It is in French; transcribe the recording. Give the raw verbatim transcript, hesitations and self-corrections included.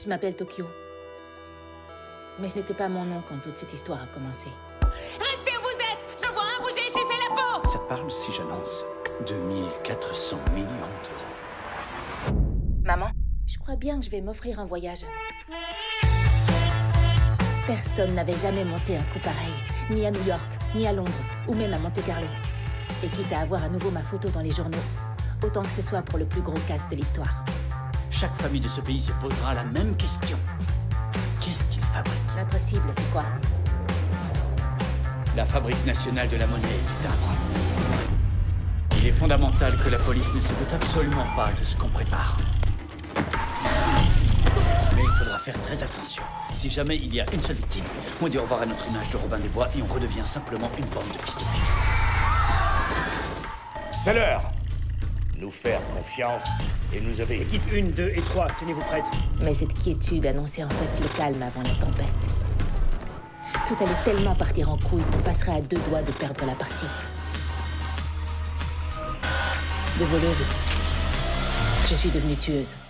Je m'appelle Tokyo. Mais ce n'était pas mon nom quand toute cette histoire a commencé. Restez où vous êtes! Je vois un bouger, j'ai fait la peau! Ça te parle si j'annonce deux mille quatre cents millions d'euros? Maman, je crois bien que je vais m'offrir un voyage. Personne n'avait jamais monté un coup pareil, ni à New York, ni à Londres, ou même à Monte-Carlo. Et quitte à avoir à nouveau ma photo dans les journaux, autant que ce soit pour le plus gros casse de l'histoire. Chaque famille de ce pays se posera la même question. Qu'est-ce qu'ils fabriquent? Notre cible, c'est quoi? La Fabrique nationale de la monnaie et du timbre. Il est fondamental que la police ne se doute absolument pas de ce qu'on prépare. Mais il faudra faire très attention. Si jamais il y a une seule victime, on dit au revoir à notre image de Robin des Bois et on redevient simplement une bande de fils de pute. C'est l'heure. Nous faire confiance et nous obéir. Équipe un, deux et trois, tenez-vous prêtes. Mais cette quiétude annonçait en fait le calme avant la tempête. Tout allait tellement partir en couille qu'on passerait à deux doigts de perdre la partie. De voleuse, je suis devenue tueuse.